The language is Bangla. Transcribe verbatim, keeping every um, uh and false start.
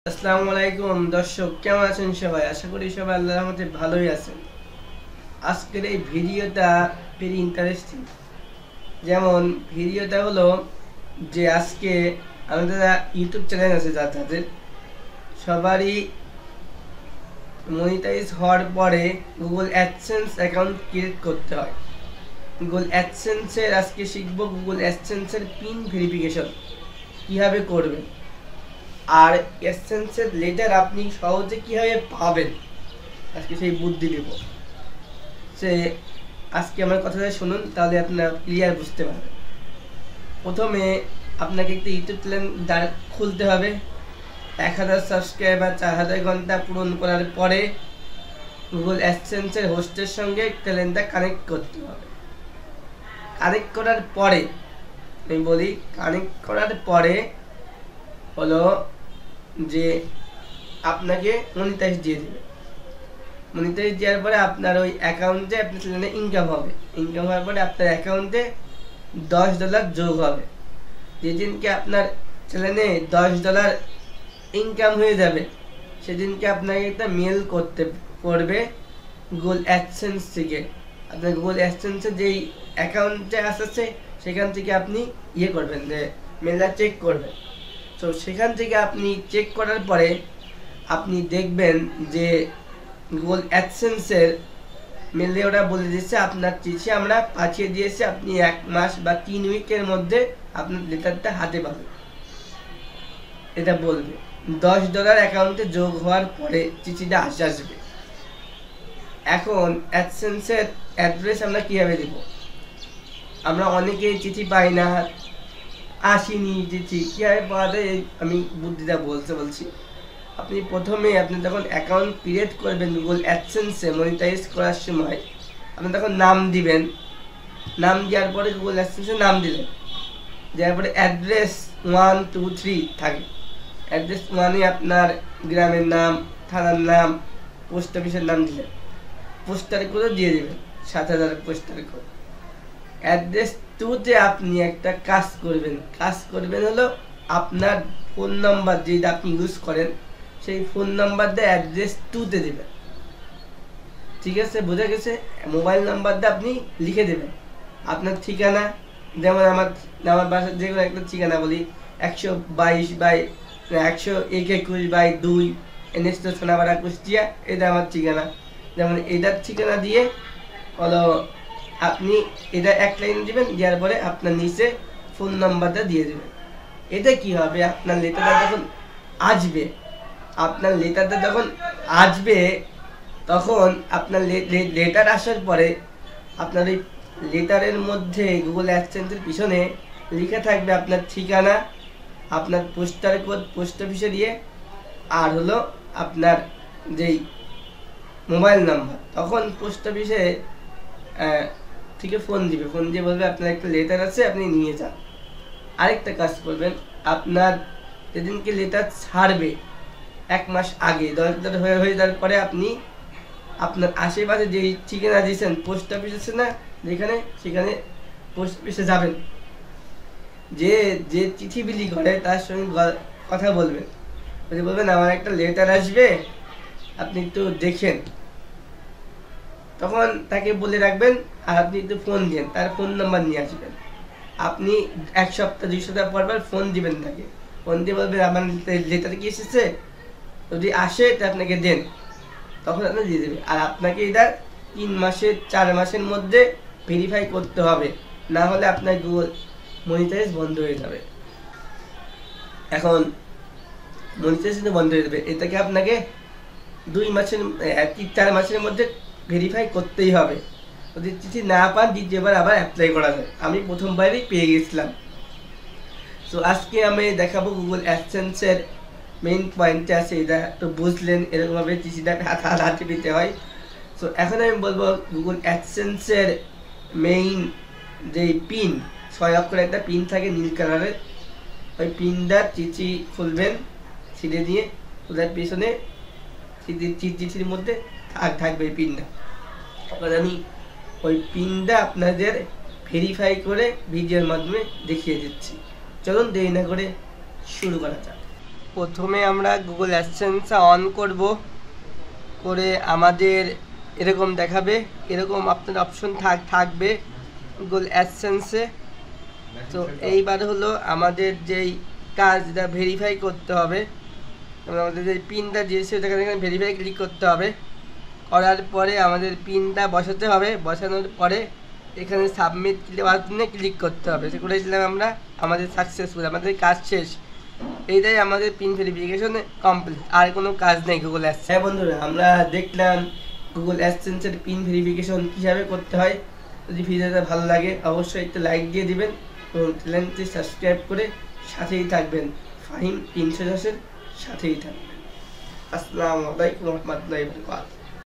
আসসালামু আলাইকুম দর্শক, কেমন আছেন সবাই? আশা করি সবাই আল্লাহর রহমতে ভালোই আছেন। আজকের এই ভিডিওটা ভেরি ইন্টারেস্টিং। যেমন ভিডিওটা হলো যে আজকে আমাদের ইউটিউব চ্যানেল আছে যাদের সবারই মনিটাইজ হওয়ার পরে গুগল অ্যাডসেন্স অ্যাকাউন্ট ক্রিয়েট করতে হয়। গুগল অ্যাডসেন্সের আজকে শিখব গুগল অ্যাডসেন্সের পিন ভেরিফিকেশন কীভাবে করবেন, আর এসেন্সের লেটার আপনি সহজে কীভাবে পাবেন আজকে সেই বুদ্ধি দেব। সে আজকে আমার কথাটা শুনুন, তাহলে আপনারা ক্লিয়ার বুঝতে পারবেন। প্রথমে আপনাকে একটা ইউটিউব চ্যানেল খুলতে হবে। এক হাজার সাবস্ক্রাইবার চার হাজার ঘন্টা পূরণ করার পরে গুগল অ্যাডসেন্সের হোস্টের সঙ্গে চ্যানেলটা কানেক্ট করতে হবে। কানেক্ট করার পরে আমি বলি কানেক্ট করার পরে হলো যে আপনাকে মনিটাইজ দিয়ে দেবে। মনিটাইজ দেওয়ার পরে আপনার ওই অ্যাকাউন্টে আপনার চ্যানেলে ইনকাম হবে। ইনকাম হওয়ার পরে আপনার অ্যাকাউন্টে দশ ডলার যোগ হবে। যেদিনকে আপনার চ্যানেলে দশ ডলার ইনকাম হয়ে যাবে সেদিনকে আপনাকে একটা মেল করতে করবে গুগল অ্যাডসেন্স থেকে। আপনার গুগল অ্যাডসেন্সের যেই অ্যাকাউন্টে আসছে সেখান থেকে আপনি ইয়ে করবেন, যে মেলটা চেক করবেন। তো সেখান থেকে আপনি চেক করার পরে আপনি দেখবেন যে গুগল অ্যাডসেন্সের মেলে ওরা বলে দিচ্ছে আপনার চিঠি আমরা পাঠিয়ে দিয়েছি, আপনি এক মাস বা তিন উইকের মধ্যে আপনার লেটারটা হাতে পাবেন। এটা বলবে দশ ডলার অ্যাকাউন্টে যোগ হওয়ার পরে চিঠিটা আসে আসবে। এখন অ্যাডসেন্সের অ্যাড্রেস আমরা কীভাবে দেব? আমরা অনেকেই চিঠি পাই না, আসেনি চিঠি, কীভাবে পাওয়া যায় আমি বুদ্ধিটা বলতে বলছি। আপনি প্রথমে আপনি যখন অ্যাকাউন্ট ক্রিয়েট করবেন গুগল অ্যাডসেন্সে মনিটাইজ করার সময় আপনি তখন নাম দিবেন। নাম দেওয়ার পরে গুগল অ্যাডসেন্সে নাম দিলেন, দেওয়ার পরে অ্যাড্রেস ওয়ান টু থ্রি থাকে। অ্যাড্রেস ওয়ানে আপনার গ্রামের নাম, থানার নাম, পোস্ট অফিসের নাম দিলেন। পোস্টার কোডও দিয়ে দেবেন, সাত হাজার পোস্টার কোড। অ্যাড্রেস টুতে আপনি একটা কাজ করবেন। কাজ করবেন হলো আপনার ফোন নাম্বার যেটা আপনি ইউজ করেন সেই ফোন নাম্বারটা অ্যাড্রেস টুতে দেবেন। ঠিক আছে, বোঝা গেছে? মোবাইল নাম্বারটা আপনি লিখে দেবেন। আপনার ঠিকানা, যেমন আমার আমার বাসার যে কোনো একটা ঠিকানা বলি, একশো বাইশ বাই একশো এক একুশ বাই দুই এনএসটো সোনাপাড়া কুষ্টিয়া, এটা আমার ঠিকানা। যেমন এটার ঠিকানা দিয়ে হলো আপনি এটা এক লাইন দিবেন, দেওয়ার পরে আপনার নিচে ফোন নাম্বারটা দিয়ে দেবেন। এটা কি হবে, আপনার লেটারটা যখন আসবে আপনার লেটারটা যখন আসবে তখন আপনার লেটার আসার পরে আপনার এই লেটারের মধ্যে গুগল অ্যাডসেন্সের পিছনে লেখা থাকবে আপনার ঠিকানা, আপনার পোস্টার কোড পোস্ট অফিসে দিয়ে, আর হলো আপনার যেই মোবাইল নাম্বার। তখন পোস্ট অফিসে থেকে ফোন দিবে, ফোন দিয়ে বলবে আপনার একটা লেটার আছে, আপনি নিয়ে যান। আরেকটা কাজ করবেন, আপনার যেদিনকে লেটার ছাড়বে এক মাস আগে দশ ডলার হয়ে হয়ে যাওয়ার পরে আপনি আপনার আশেপাশে যেই ঠিকানা দিয়েছেন পোস্ট অফিস আছে না যেখানে, সেখানে পোস্ট অফিসে যাবেন। যে যে চিঠি বিলি করে তার সঙ্গে কথা বলবেন, বলবেন আমার একটা লেটার আসবে, আপনি একটু দেখেন। তখন তাকে বলে রাখবেন আর আপনি একটু ফোন দিন, তার ফোন নাম্বার নিয়ে আসবেন। আপনি এক সপ্তাহ দুই সপ্তাহ পর পর ফোন দিবেন তাকে, ফোন দিয়ে বলবেন আমার লেটার কি এসেছে, যদি আসে তা আপনাকে দেন, তখন আপনি দিয়ে দেবে। আর আপনাকে এটা তিন মাসের চার মাসের মধ্যে ভেরিফাই করতে হবে, না হলে আপনার গুগল মনিটাইজ বন্ধ হয়ে যাবে। এখন মনিটাইজ বন্ধ হয়ে যাবে, এটাকে আপনাকে দুই মাসের চার মাসের মধ্যে ভেরিফাই করতেই হবে। যদি চিঠি না পান দ্বিতীয়বার আবার অ্যাপ্লাই করা যায়। আমি প্রথমবারই পেয়ে গেছিলাম। সো আজকে আমি দেখাবো গুগল অ্যাডসেন্সের মেইন পয়েন্টে আছে, এটা তো বুঝলেন এরকমভাবে চিঠিটা হাত হাতে পেতে হয়। সো এখন আমি বলবো গুগল অ্যাডসেন্সের মেইন যেই পিন, ছয় অক্ষরের একটা পিন থাকে নীল কালারের, ওই পিনটা চিঠি খুলবেন, ছিঁড়ে দিয়ে ওটার পিছনে চিঠির মধ্যে থাকবে এই পিনটা। এবার আমি ওই পিনটা আপনাদের ভেরিফাই করে ভিডিওর মাধ্যমে দেখিয়ে দিচ্ছি। চলুন দেরি না করে শুরু করা যাক। প্রথমে আমরা গুগল অ্যাডসেন্স অন করব, করে আমাদের এরকম দেখাবে, এরকম আপনার অপশন থাক থাকবে গুগল অ্যাডসেন্সে। তো এইবার হলো আমাদের যেই কাজটা ভেরিফাই করতে হবে, আমাদের যে পিনটা দিয়েছে ওটাকে এখানে ভেরিফাই ক্লিক করতে হবে। করার পরে আমাদের পিনটা বসাতে হবে, বসানোর পরে এখানে সাবমিট বাটনে ক্লিক করতে হবে। সে করে দিলাম আমরা, আমাদের সাকসেসফুল, আমাদের কাজ শেষ। এইটাই আমাদের পিন ভেরিফিকেশন কমপ্লিট, আর কোনো কাজ নেই গুগল অ্যাডসেন্স। হ্যাঁ বন্ধুরা, আমরা দেখলাম গুগল অ্যাডসেন্সের পিন ভেরিফিকেশন কীভাবে করতে হয়। যদি ভিডিওটা ভালো লাগে অবশ্যই একটা লাইক দিয়ে দিবেন এবং চ্যানেলটি সাবস্ক্রাইব করে সাথেই থাকবেন, ফাহিম তিনশো দশের সাথেই থাকবেন। আসসালামু আলাইকুম রহমতুল্লাহি ওয়া বারাকাতুহু।